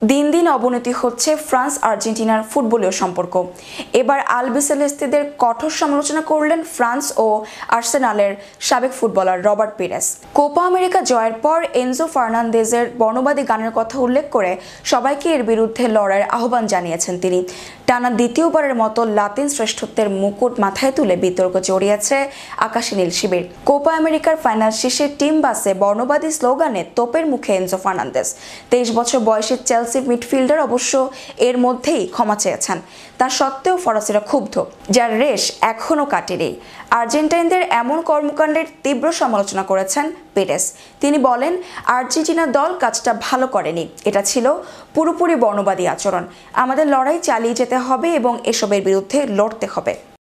দিন দিন অবনতি হচ্ছে ফ্রান্স আর্জেন্টিনার ফুটবলীয় সম্পর্ক। এবার আলবিসেলেস্তেদের কঠোর সমালোচনা করলেন ফ্রান্স ও আর্সেনালের সাবেক footballer Robert Pires. Copa America জয়ের পর এনজো ফার্নান্দেজের বর্ণবাদী গানের কথা উল্লেখ করে সবাইকে এর বিরুদ্ধে লড়াইয়ের আহ্বান জানিয়েছেন তিনি। টানা দ্বিতীয়বারের মতো লাতিন শ্রেষ্ঠত্বের মুকুট মাথায় তুলে বিতর্ক জড়িয়েছে আকাশী নীল শিবির। কোপা আমেরিকার ফাইনাল শেষে টিম বাসে বর্ণবাদী স্লোগানে তোপের মুখে এনজো ফার্নান্দেজ। 23 বছর বয়সী চেলসি মিডফিল্ডার অবশ্য এর মধ্যেই ক্ষমা চেয়েছেন। তা সত্ত্বেও ফরাসিরা ক্ষুব্ধ, যার রেশ এখনও কাটেনি। আর্জেন্টাইনদের এমন কর্মকাণ্ডের তীব্র সমালোচনা করেছেন পেরেস। তিনি বলেন, আর্জেন্টিনা দল কাজটা ভালো করেনি, এটা ছিল পুরোপুরি বর্ণবাদী আচরণ। আমাদের লড়াই চালিয়ে যেতে হবে এবং এসবের বিরুদ্ধে লড়তে হবে।